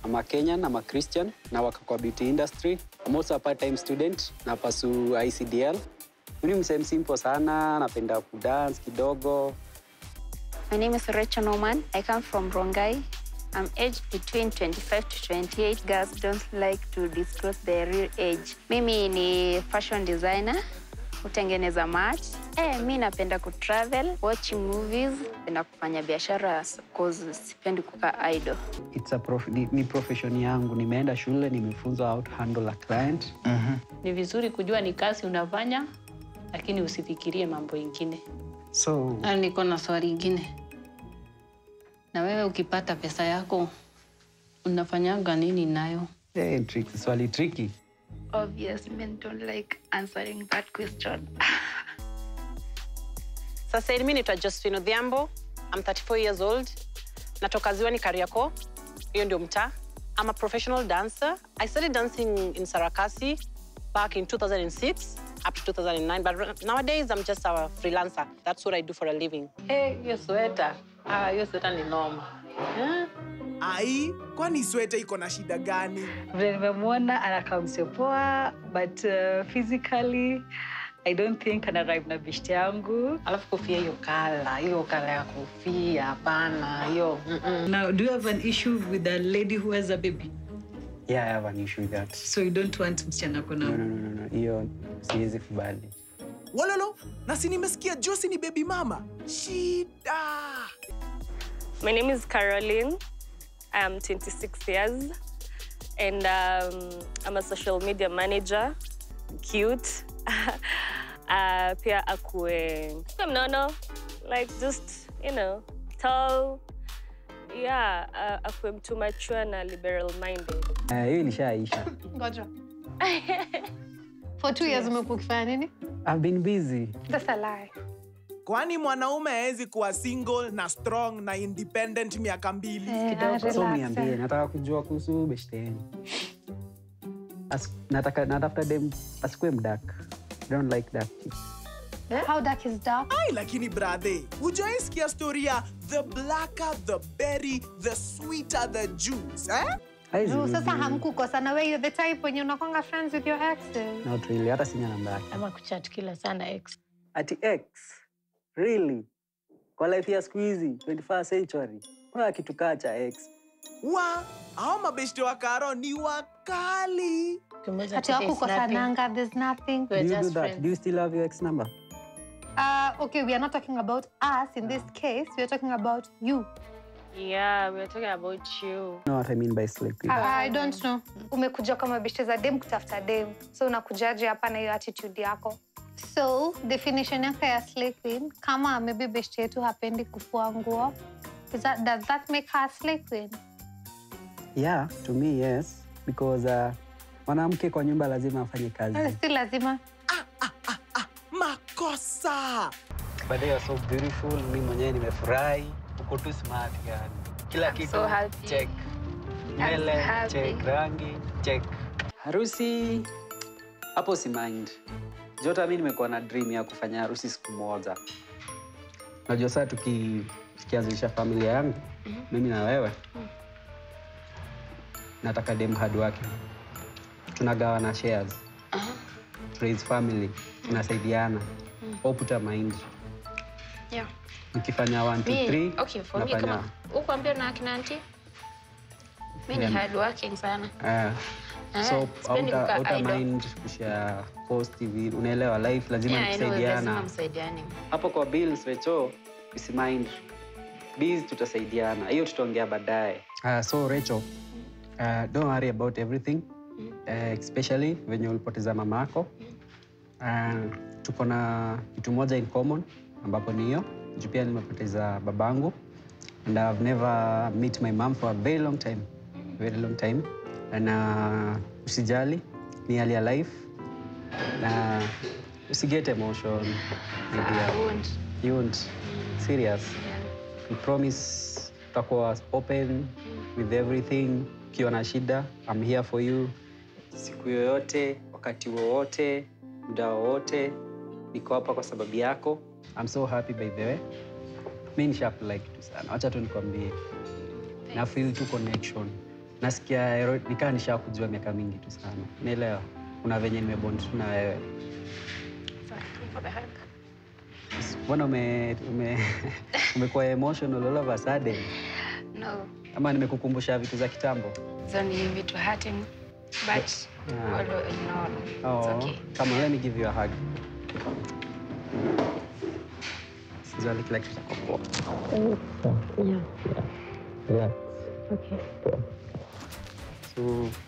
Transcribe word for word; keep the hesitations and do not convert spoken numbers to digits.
I'm a Kenyan, I'm a Christian, na work kwa beauty industry. I'm also a part-time student, na pursue I C D L. Mimi ni msem simple sana, napenda kudance kidogo. My name is Rachel Norman. I come from Rongai. I'm aged between twenty-five to twenty-eight. Girls don't like to disclose their real age. Mimi ni fashion designer, kutengeneza mat. Eh, mimi napenda kutravel, watch movies, na kufanya biashara cause sipendi kukaa idle. It's a prof ni, ni profession yangu. Nimeenda shule, nimefunzwa how to handle a client. Mhm. Ni vizuri kujua ni kazi unafanya, lakini usifikirie mambo ingine. So, Na niko na swali ingine. Na wewe ukipata pesa yako, unafanyanga nini nayo? hey, tricky, swali tricky. Obvious men don't like answering that question. Sasa mimi naitwa Josephine Odhiambo. I'm thirty-four years old. Natoka Ziwani Kariakoo. Hiyo ndio mtaa. I'm a professional dancer. I started dancing in Sarakasi back in two thousand six up to two thousand nine, but nowadays I'm just a freelancer. That's what I do for a living. Eh, hiyo sweta. Ah, hiyo sweta ni noma. Eh? Ai, kwani sweta iko na shida gani? Vile nimemwona anakaa msepoa, but uh, physically I don't think ana arrive na bishti yangu. Alafu kofia hiyo kala, hiyo kala ya kofia, hapana, hiyo. Mm -mm. Now, do you have an issue with a lady who has a baby? Yeah, I have an issue with that. So you don't want msichana kuna? No, no, no, no, no. Hiyo siwezi kubali. Walolo, na si nimesikia Josie ni baby mama. Shida. My name is Caroline. I'm twenty-six years. And um, I'm a social media manager. Cute. uh, pia akue. Mnono. Like just, you know, tall. Yeah, uh, akue mtu mature na liberal minded. Eh, hiyo ilishaisha. Ngoja. For two years umekuwa ukifanya nini? I've been busy. That's a lie. Kwani mwanaume hawezi kuwa single na strong na independent miaka mbili? Eh, So niambie, nataka kujua kuhusu beshteni. As, nataka natafuta dem asikue mdark. I don't like dark chicks. How dark is dark? Ai, lakini brother, hujawahi sikia story ya the blacker the berry, the sweeter the juice, eh? Haizi No, really. sasa hamkukosana. Where you're the type when you're unakwanga friends with your exes. Not really, hata sina namba yake. Ama kuchat kila sana ex. Ati ex? Really? Kwa life ya siku hizi, twenty-first century. Kuna kitu kaa cha ex. Wa, hao mabeshte wa Karo ni wakali. Ati hakukosananga, there's nothing. Do you do that? Do you still have your ex number? Uh, okay, we are not talking about us in this case. We are talking about you. Yeah, we're talking about you. You know what I mean by sleeping? I, I don't know. Umekuja kama bishte za dem kutafuta dem. So unakujaje hapa na hiyo attitude yako. So, definition yako ya slay queen, kama maybe bishte yetu hapendi kufua nguo, is that, does that make her a slay queen? Yeah, to me, yes. Because uh, mwanamke kwa nyumba lazima afanye kazi. Uh, si lazima. Makosa. But they are so beautiful. Mimi mwenyewe nimefurahi. Uko tu smart yani. Kila kitu so happy. check. Nywele check, rangi check. Harusi hapo si mind. Jota mimi nimekuwa na dream ya kufanya harusi siku moja. Najua sasa tuki tukianzisha familia yangu, mm -hmm. mimi na wewe. Mm. Nataka dem hard working. Tunagawa na shares. Uh -huh. Raise family, tunasaidiana. Mm. Oputa mind. Yeah. Nikifanya one, two, three. Okay, for me kama uko ambia na akina auntie. Mimi ni hard working sana. Eh. So, outa mind kushare positive, unaelewa life lazima kusaidiana. Lazima msaidiane. Hapo kwa bills Recho, isi mind. Bills tutasaidiana. Hiyo tutaongea baadaye. Uh, so Recho, uh, don't worry about everything. Uh, especially venye ulipoteza mama yako. Uh, tuko na kitu moja in common ambapo ni hiyo. Juu pia nimepoteza babangu. And I've never met my mom for a very long time. Very long time. Na usijali, ni hali ya life. Na usiget emotion. I won't. You won't. Serious. Yeah. We promise tutakuwa open with everything. Ukiwa na shida, I'm here for you. Siku yoyote, wakati wowote, muda wowote, niko hapa kwa sababu yako. I'm so happy by the way. Mimi nisha like tu sana. Acha tu nikwambie. Na feel tu connection. nasikia ero- nikaa nishakujua miaka mingi tu sana. Unaelewa? Kuna venye nimebond tu na wewe. For the hug. Mbona ume ume umekuwa emotional all of a sudden? No, Ama nimekukumbusha vitu za kitambo? it's only vitu hurting, but Yeah. all in all, it's Oh, okay. come on, let me give you a hug. Sijali kila kitu kiko poa. Yeah. Relax. Okay. So,